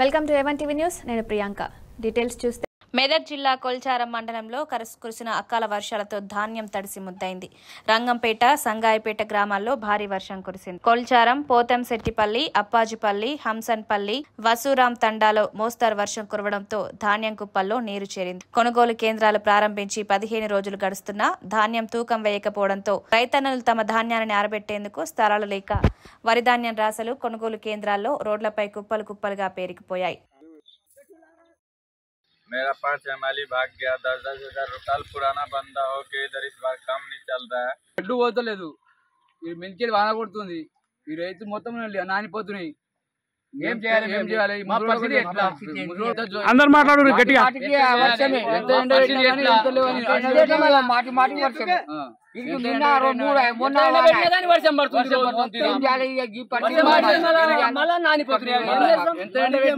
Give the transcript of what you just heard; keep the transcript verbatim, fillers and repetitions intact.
Welcome to A one TV news. నేను Priyanka. Details చూస్తే మెదక్ జిల్లా కొల్చారం మండలంలో కురిసిన అకాల వర్షాలతో ధాన్యం తడిసి ముద్దైంది. రంగంపేట, సంగాయిపేట గ్రామాల్లో భారీ వర్షం కురిసింది. కొల్చారం, పోతంశెట్టిపల్లి, అప్పాజిపల్లి, హంసన్పల్లి, వసూరాం తండాలో మోస్తరు వర్షం కురవడంతో ధాన్యం కుప్పల్లో నీరు చేరింది. కొనుగోలు కేంద్రాలు ప్రారంభించి పదిహేను రోజులు గడుస్తున్నా ధాన్యం తూకం వేయకపోవడంతో రైతన్నలు తమ ధాన్యాన్ని ఆరబెట్టేందుకు స్థలాలు లేక వరి ధాన్యం రాసలు కొనుగోలు కేంద్రాల్లో రోడ్లపై కుప్పలు కుప్పలుగా పేరుకుపోయాయి. मेरा पाँच एम एल भाग गया। दस दस हजार रुपये पुराना बंदा हो के इधर इस बार काम नहीं चल रहा है. అడ్డు పోతలేదు. ఈ మించి వాన కొడుతుంది. ఈ రైతు మొత్తం నానిపోతున్నాయి. ఏం చేయాలి ఏం చేయాలి మా పరిస్థితి ఎట్లా? అందరూ మాట్లాడు గట్టిగా. ఎంత ఎండ పెట్టినా ఎంత లేవని మాటి మాటి వర్షం. ఇది నిన్న మూడు మొన్న వర్షం పడుతుంది. మళ్ళా నానిపోతున్నాయి. ఎంత ఎండ